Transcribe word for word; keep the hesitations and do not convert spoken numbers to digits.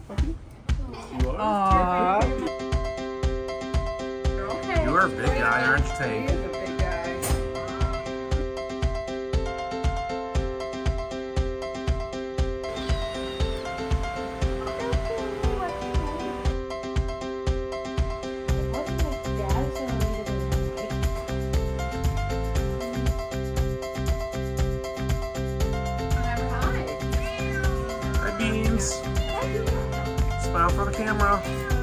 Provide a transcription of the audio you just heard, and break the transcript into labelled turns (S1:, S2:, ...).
S1: puppy? You are?
S2: Aww.
S1: Okay. You are a big guy, aren't you, Tank?
S2: He is a big guy.
S1: Hi, Beans. Smile for the camera.